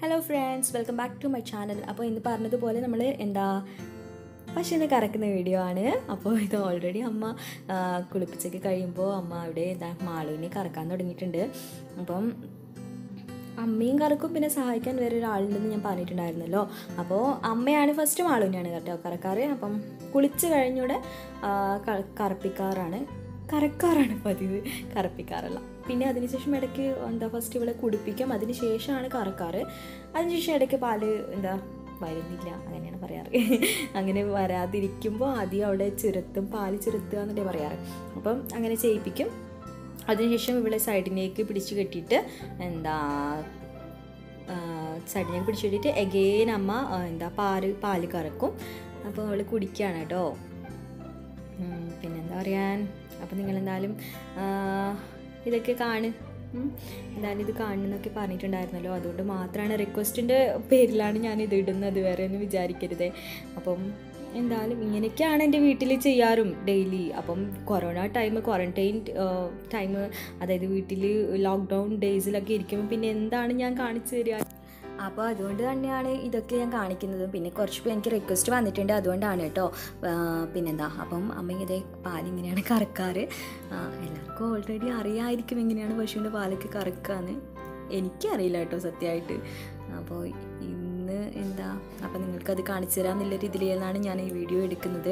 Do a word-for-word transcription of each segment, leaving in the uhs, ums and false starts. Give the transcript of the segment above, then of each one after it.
Hello friends, welcome back to my channel. അപ്പോൾ ഇന്ന് പറഞ്ഞതുപോലെ നമ്മൾ എന്താ പശുവിനെ കറക്കുന്ന വീഡിയോ ആണ്. അപ്പോൾ ഇത് ഓൾറെഡി അമ്മ കുളിപ്പിച്ചൊക്കെ കഴിയുമ്പോൾ അമ്മ അവിടെ എന്താ മാളുവിനെ കറക്കാൻ തുടങ്ങിയിട്ടുണ്ട്. അപ്പം അമ്മയും കറക്കും, പിന്നെ സഹായിക്കാൻ വേറെ ഒരാളുണ്ടെന്ന് ഞാൻ പറഞ്ഞിട്ടുണ്ടായിരുന്നല്ലോ. അപ്പോൾ അമ്മയാണ് ഫസ്റ്റ് മാളുവിനെയാണ് കേട്ടോ കറക്കാറ്. അപ്പം കുളിച്ച് കഴിഞ്ഞൂടെ കറപ്പിക്കാറാണ് കറക്കാറാണ് പതിവ്, കറപ്പിക്കാറല്ല. പിന്നെ അതിനുശേഷം ഇടയ്ക്ക് എന്താ ഫസ്റ്റ് ഇവിടെ കുടിപ്പിക്കും, അതിന് ശേഷമാണ് കറക്കാറ്. അതിനുശേഷം ഇടയ്ക്ക് പാല് എന്താ വരുന്നില്ല, അങ്ങനെയാണ് പറയാറ്. അങ്ങനെ വരാതിരിക്കുമ്പോൾ ആദ്യം അവിടെ ചുരത്തും, പാല് ചുരത്തുക എന്നല്ലേ പറയാറ്. അപ്പം അങ്ങനെ ചെയ്യിപ്പിക്കും. അതിനുശേഷം ഇവിടെ സൈഡിലേക്ക് പിടിച്ച് കെട്ടിയിട്ട് എന്താ സൈഡിലേക്ക് പിടിച്ച് കെട്ടിയിട്ട് എഗെയിൻ അമ്മ എന്താ പാല് പാല് കറക്കും. അപ്പോൾ അവൾ കുടിക്കുകയാണ് കേട്ടോ. പിന്നെന്താ പറയാൻ, അപ്പം നിങ്ങളെന്തായാലും ഇതൊക്കെ കാണ് എന്തായാലും ഇത് കാണണമെന്നൊക്കെ പറഞ്ഞിട്ടുണ്ടായിരുന്നല്ലോ. അതുകൊണ്ട് മാത്രമാണ്, റിക്വസ്റ്റിൻ്റെ പേരിലാണ് ഞാൻ ഇത് ഇടുന്നത്, വേറെ ഒന്നും വിചാരിക്കരുതേ. അപ്പം എന്തായാലും ഇങ്ങനെയൊക്കെയാണ് എൻ്റെ വീട്ടിൽ ചെയ്യാറും ഡെയിലി. അപ്പം കൊറോണ ടൈം, ക്വാറൻറ്റൈൻ ടൈം, അതായത് വീട്ടിൽ ലോക്ക്ഡൗൺ ഡേയ്സിലൊക്കെ ഇരിക്കുമ്പോൾ പിന്നെ എന്താണ് ഞാൻ കാണിച്ചു തരിക. അപ്പോൾ അതുകൊണ്ട് തന്നെയാണ് ഇതൊക്കെ ഞാൻ കാണിക്കുന്നത്. പിന്നെ കുറച്ച് പേര് എനിക്ക് റിക്വസ്റ്റ് വന്നിട്ടുണ്ട്, അതുകൊണ്ടാണ് കേട്ടോ. പിന്നെന്താ, അപ്പം അമ്മ ഇതേ പാലിങ്ങനെയാണ് കറക്കാറ്. എല്ലാവർക്കും ഓൾറെഡി അറിയാമായിരിക്കും എങ്ങനെയാണ് പശുവിൻ്റെ പാലൊക്കെ കറക്കാന്ന്. എനിക്കറിയില്ല കേട്ടോ സത്യമായിട്ട്. അപ്പോൾ ഇന്ന് എന്താ, അപ്പം നിങ്ങൾക്കത് കാണിച്ചു തരാമെന്നുള്ള രീതിയിലാണ് ഞാൻ ഈ വീഡിയോ എടുക്കുന്നത്.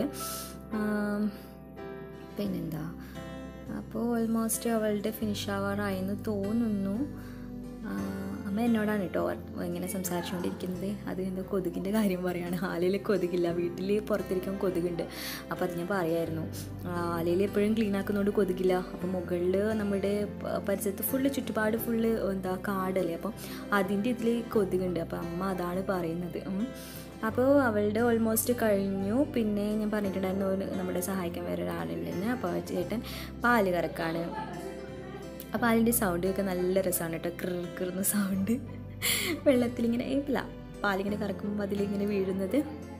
പിന്നെന്താ, അപ്പോൾ ഓൾമോസ്റ്റ് അവളുടെ ഫിനിഷ് ആവാറായെന്ന് തോന്നുന്നു. അമ്മ എന്നോടാണ് കേട്ടോ ഇങ്ങനെ സംസാരിച്ചുകൊണ്ടിരിക്കുന്നത്. അത് എന്തോ കൊതുകിൻ്റെ കാര്യം പറയുകയാണ്. ആലയിൽ കൊതുകില്ല, വീട്ടിൽ പുറത്തിരിക്കാൻ കൊതുകുണ്ട്. അപ്പോൾ അത് ഞാൻ പറയായിരുന്നു, ആലയിൽ എപ്പോഴും ക്ലീൻ ആക്കുന്നതുകൊണ്ട് കൊതുകില്ല. അപ്പോൾ മുകളിൽ നമ്മുടെ പരിസരത്ത് ഫുള്ള് ചുറ്റുപാട് ഫുള്ള് എന്താ കാടല്ലേ, അപ്പം അതിൻ്റെ ഇതിൽ കൊതുകുണ്ട്. അപ്പോൾ അമ്മ അതാണ് പറയുന്നത്. അപ്പോൾ അവളുടെ ഓൾമോസ്റ്റ് കഴിഞ്ഞു. പിന്നെ ഞാൻ പറഞ്ഞിട്ടുണ്ടായിരുന്നു നമ്മുടെ സഹായിക്കാൻ വേറെ ഒരാളുണ്ടെന്ന്. അപ്പോൾ ചേട്ടൻ പാല് കറക്കാണ്. അപ്പോൾ അതിൻ്റെ സൗണ്ടൊക്കെ നല്ല രസമാണ് കേട്ടോ, ക്രിർ കിറുന്ന സൗണ്ട്. വെള്ളത്തിലിങ്ങനെ ഇല്ല, പാലിങ്ങനെ കറക്കുമ്പോൾ അതിലിങ്ങനെ വീഴുന്നത്.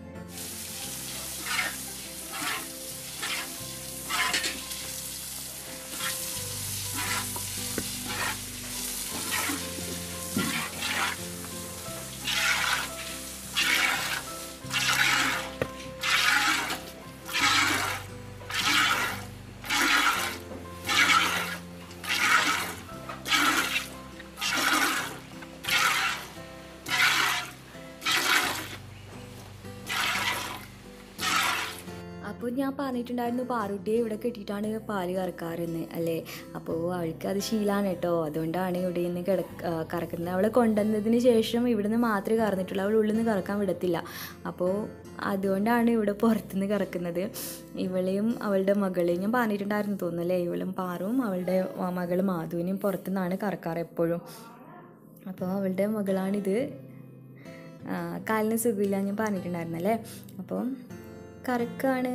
അപ്പോൾ ഞാൻ പറഞ്ഞിട്ടുണ്ടായിരുന്നു പാറുട്ടിയെ ഇവിടെ കെട്ടിയിട്ടാണ് പാല് കറക്കാറെന്ന് അല്ലേ. അപ്പോൾ അവൾക്ക് അത് ശീലമാണ് കേട്ടോ, അതുകൊണ്ടാണ് ഇവിടെ നിന്ന് കിട കറക്കുന്നത്. അവളെ കൊണ്ടുവന്നതിന് ശേഷം ഇവിടെ നിന്ന് മാത്രമേ കറന്നിട്ടുള്ളൂ, അവൾ ഉള്ളിൽ നിന്ന് കറക്കാൻ വിടത്തില്ല. അപ്പോൾ അതുകൊണ്ടാണ് ഇവിടെ പുറത്തുനിന്ന് കറക്കുന്നത്. ഇവളെയും അവളുടെ മകളെയും ഞാൻ പറഞ്ഞിട്ടുണ്ടായിരുന്നു തോന്നുന്നല്ലേ, ഇവളും പാറും അവളുടെ മകൾ മാധുവിനെയും പുറത്തുനിന്നാണ് കറക്കാറ് എപ്പോഴും. അപ്പോൾ അവളുടെ മകളാണിത്. കാലിന് സുഖമില്ല ഞാൻ പറഞ്ഞിട്ടുണ്ടായിരുന്നല്ലേ. അപ്പം കറക്കാണ്.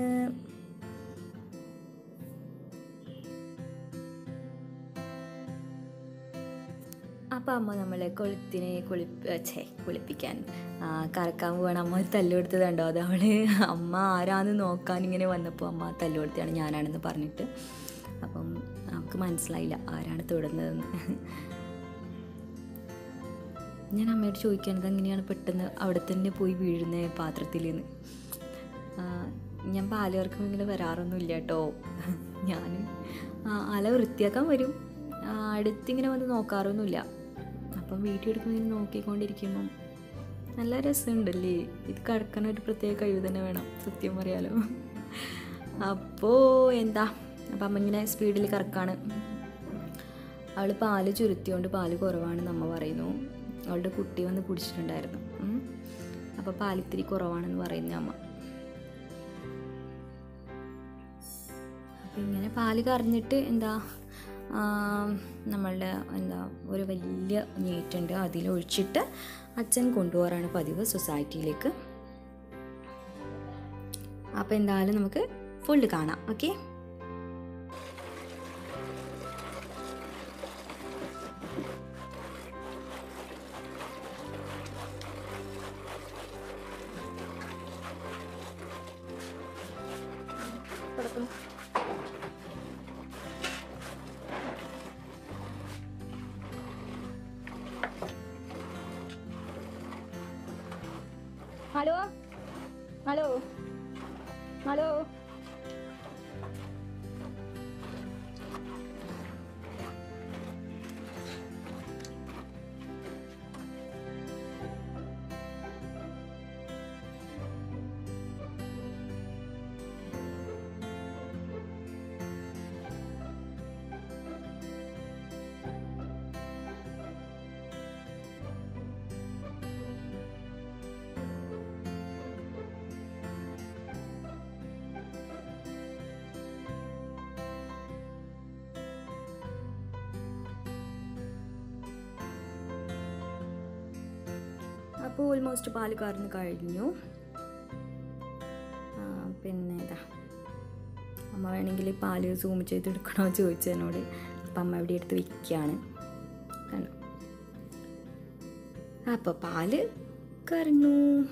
അപ്പം അമ്മ നമ്മളെ കൊളുത്തിനെ കുളിപ്പ ഛേ കുളിപ്പിക്കാൻ കറക്കാൻ പോവാണ്. അമ്മ ഒരു തല്ലു കൊടുത്തതുണ്ടോ, അത് അവള് അമ്മ ആരാന്ന് നോക്കാൻ ഇങ്ങനെ വന്നപ്പോൾ അമ്മ തല്ലു കൊടുത്തതാണ് ഞാനാണെന്ന് പറഞ്ഞിട്ട്. അപ്പം നമുക്ക് മനസ്സിലായില്ല ആരാണ് തൊടുന്നതെന്ന്. ഞാൻ അമ്മയോട് ചോദിക്കുന്നത് എങ്ങനെയാണ് പെട്ടെന്ന് അവിടെ തന്നെ പോയി വീഴുന്ന പാത്രത്തിൽ നിന്ന്. ഞാൻ പാല് കറക്കുമ്പോൾ ഇങ്ങനെ വരാറൊന്നുമില്ല കേട്ടോ. ഞാൻ അല വൃത്തിയാക്കാൻ വരും, അടുത്തിങ്ങനെ വന്ന് നോക്കാറൊന്നുമില്ല. അപ്പം വീഡിയോ എടുക്കുമ്പോൾ ഇങ്ങനെ നോക്കിക്കൊണ്ടിരിക്കുമ്പം നല്ല രസമുണ്ടല്ലേ. ഇത് കറക്കാൻ ഒരു പ്രത്യേക കഴിവ് തന്നെ വേണം, സത്യം പറയാലോ. അപ്പോൾ എന്താ, അപ്പം അമ്മ ഇങ്ങനെ സ്പീഡിൽ കറക്കാണ്. അവൾ പാല് ചുരുത്തിയോണ്ട് പാല് കുറവാണെന്ന് അമ്മ പറയുന്നു. അവളുടെ കുട്ടി വന്ന് കുടിച്ചിട്ടുണ്ടായിരുന്നു, അപ്പോൾ പാലിത്തിരി കുറവാണെന്ന് പറയുന്നു അമ്മ. അപ്പം ഇങ്ങനെ പാല് കറന്നിട്ട് എന്താ നമ്മളുടെ എന്താ ഒരു വലിയ ഞേറ്റുണ്ട്, അതിലൊഴിച്ചിട്ട് അച്ഛൻ കൊണ്ടുപോകാറാണ് പതിവ് സൊസൈറ്റിയിലേക്ക്. അപ്പോൾ എന്തായാലും നമുക്ക് ഫുള്ള് കാണാം. ഓക്കെ, ഹലോ ഹലോ ഹലോ അപ്പോൾ ഓൾമോസ്റ്റ് പാല് കറന്ന് കഴിഞ്ഞു. പിന്നെ ഇതാ അമ്മ വേണമെങ്കിൽ പാല് സൂം ചെയ്തെടുക്കണോ ചോദിച്ചതിനോട്. അപ്പം അമ്മ ഇവിടെ എടുത്ത് വയ്ക്കുകയാണ്. കണ്ടോ, അപ്പോൾ പാല് കറന്നു.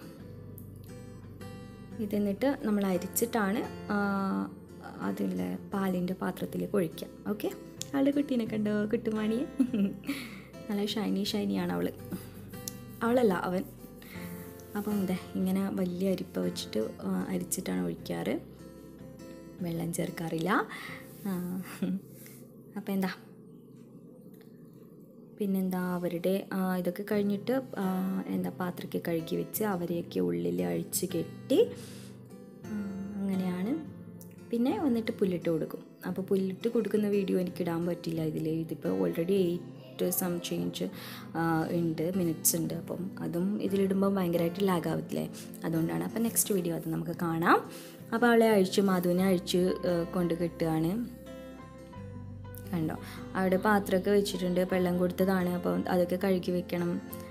ഇതെന്നിട്ട് നമ്മൾ അരിച്ചിട്ടാണ് അതിലെ പാലിൻ്റെ പാത്രത്തിലേക്ക് ഒഴിക്കുക. ഓക്കെ, അവളുടെ കുട്ടീനെ കണ്ടോ, കുട്ടുമാണിയെ. നല്ല ഷൈനി ഷൈനിയാണ് അവൾ. അവളല്ല, അവൻ. അപ്പം എന്താ ഇങ്ങനെ വലിയ അരിപ്പ വെച്ചിട്ട് അരിച്ചിട്ടാണ് ഒഴിക്കാറ്, വെള്ളം ചേർക്കാറില്ല. അപ്പം എന്താ പിന്നെന്താ അവരുടെ ഇതൊക്കെ കഴിഞ്ഞിട്ട് എന്താ പാത്രമൊക്കെ കഴുകി വെച്ച് അവരെയൊക്കെ ഉള്ളിൽ അഴിച്ച് കെട്ടി അങ്ങനെയാണ്. പിന്നെ വന്നിട്ട് പുല്ലിട്ട് കൊടുക്കും. അപ്പോൾ പുല്ലിട്ട് കൊടുക്കുന്ന വീഡിയോ എനിക്ക് ഇടാൻ പറ്റില്ല ഇതിൽ. ഇതിപ്പോൾ ഓൾറെഡി എയ്റ്റ് സം ചേഞ്ച് ഉണ്ട്, മിനിറ്റ്സ് ഉണ്ട്. അപ്പം അതും ഇതിലിടുമ്പോൾ ഭയങ്കരമായിട്ട് ലാഗ് ആവത്തില്ലേ, അതുകൊണ്ടാണ്. അപ്പം നെക്സ്റ്റ് വീഡിയോ അത് നമുക്ക് കാണാം. അപ്പോൾ അവളെ അഴിച്ച് മാധുവിനെ അഴിച്ച് കൊണ്ട് കെട്ടുകയാണ്. കണ്ടോ, അവിടെ പാത്രമൊക്കെ വെച്ചിട്ടുണ്ട്, വെള്ളം കൊടുത്തതാണ്. അപ്പം അതൊക്കെ കഴുകി വെക്കണം.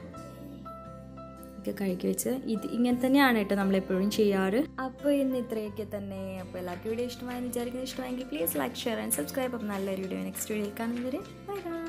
ഒക്കെ കഴുകി വെച്ച് ഇത് ഇങ്ങനെ തന്നെയാണ് കേട്ടോ നമ്മളെപ്പോഴും ചെയ്യാറ്. അപ്പോൾ ഇന്ന് ഇത്രയൊക്കെ തന്നെ. അപ്പോൾ എല്ലാവർക്കും വീഡിയോ ഇഷ്ടമായെന്ന് വിചാരിക്കുന്നത്. ഇഷ്ടമായെങ്കിൽ please like, share and subscribe. അപ്പം നല്ലൊരു വീഡിയോ നെക്സ്റ്റ് വീഡിയോയിൽ കാണുന്നവരെ ബൈ ബൈ.